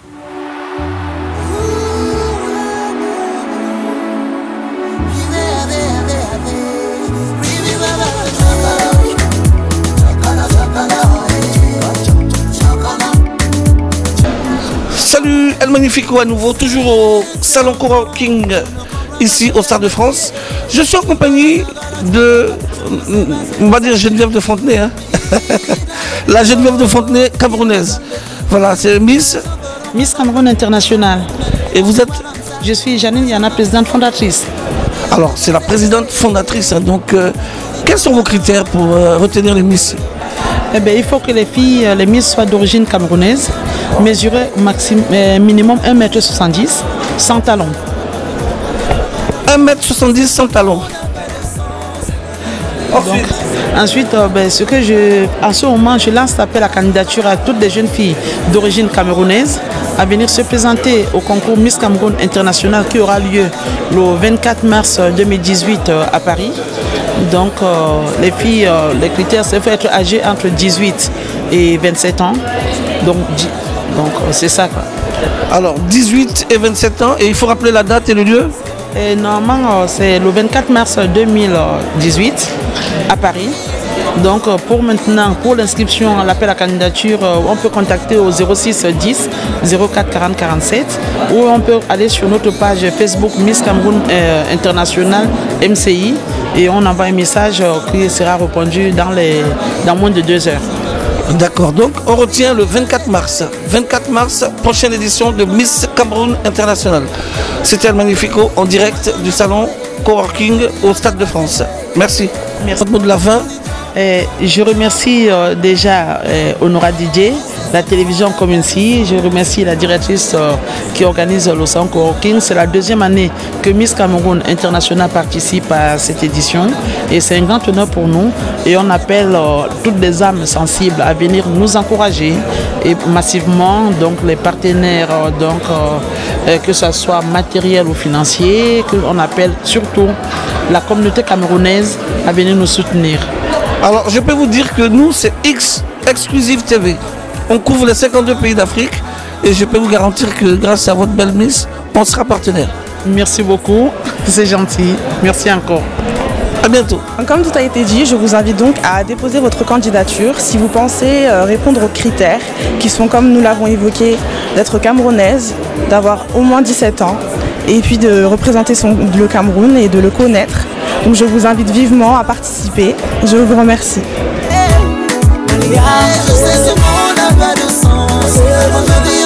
Salut El Magnifico à nouveau, toujours au Salon Coworking ici au Stade de France. Je suis en compagnie de, on va dire Geneviève de Fontenay, hein. La Geneviève de Fontenay camerounaise. Voilà, c'est Miss Cameroun International. Et vous êtes? Je suis Janine Yana, présidente fondatrice. Alors, c'est la présidente fondatrice, hein, donc quels sont vos critères pour retenir les Miss? Eh bien, il faut que les filles, les Miss soient d'origine camerounaise, mesurer minimum 1,70 m, sans talons. 1,70 m sans talons. Ensuite, en ce moment, je lance l'appel à candidature à toutes les jeunes filles d'origine camerounaise à venir se présenter au concours Miss Cameroun International qui aura lieu le 24 mars 2018 à Paris. Donc, les filles, les critères, c'est faut être âgées entre 18 et 27 ans. Donc c'est ça, quoi. Alors, 18 et 27 ans, et il faut rappeler la date et le lieu? Et normalement, c'est le 24 mars 2018 à Paris. Donc pour maintenant, pour l'inscription à l'appel à candidature, on peut contacter au 06 10 04 40 47 ou on peut aller sur notre page Facebook Miss Cameroun International MCI et on envoie un message qui sera répondu dans moins de 2 heures. D'accord, donc on retient le 24 mars. 24 mars, prochaine édition de Miss Cameroun International. C'était El Magnifico en direct du salon Coworking au Stade de France. Merci. Merci. Votre mot de la fin? Je remercie déjà Honora Didier, la télévision Community. Je remercie la directrice qui organise le salon Coworking. C'est la 2e année que Miss Cameroun International participe à cette édition et c'est un grand honneur pour nous. Et on appelle toutes les âmes sensibles à venir nous encourager et massivement, donc les partenaires, que ce soit matériel ou financier, qu'on appelle surtout la communauté camerounaise à venir nous soutenir. Alors, je peux vous dire que nous, c'est X Exclusive TV. On couvre les 52 pays d'Afrique et je peux vous garantir que grâce à votre belle Miss, on sera partenaire. Merci beaucoup, c'est gentil. Merci encore. À bientôt. Comme tout a été dit, je vous invite donc à déposer votre candidature si vous pensez répondre aux critères qui sont, comme nous l'avons évoqué, d'être camerounaise, d'avoir au moins 17 ans et puis de représenter le Cameroun et de le connaître. Donc je vous invite vivement à participer. Je vous remercie. Ce monde n'a pas de sens.